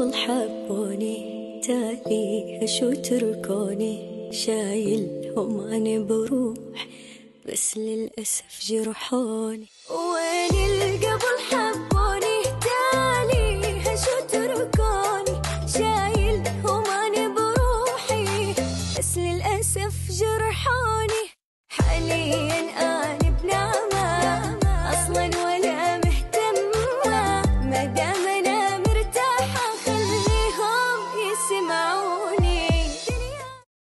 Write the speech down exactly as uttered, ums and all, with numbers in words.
القبل حبوني تالي شو تركوني، شايلهم أنا بروح بس للأسف جرحوني. وين القبل حبوني